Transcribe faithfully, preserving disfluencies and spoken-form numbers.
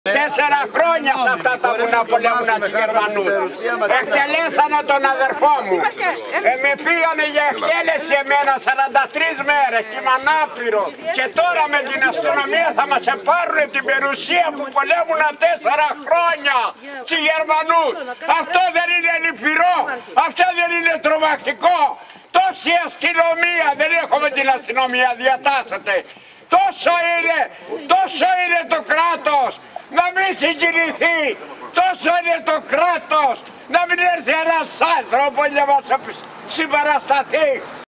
Τέσσερα χρόνια σε αυτά τα βουνά πολέμουνα τους Γερμανούς. Εκτελέσανε τον αδερφό μου. Ε, με πήγανε για εκτέλεση εμένα σαράντα τρεις μέρες και είμαι ανάπηρο. Και τώρα με την αστυνομία θα μας επάρουν την περιουσία που πολέμουνα τέσσερα χρόνια τους Γερμανούς. Αυτό δεν είναι λυπηρό, αυτό δεν είναι τρομακτικό. Τόση αστυνομία, δεν έχουμε την αστυνομία, διατάσσεται. Τόσο είναι, τόσο είναι το κράτος, να μην συγκινηθεί, τόσο είναι το κράτος, να μην έρθει ένας άνθρωπος να μας συμπαρασταθεί.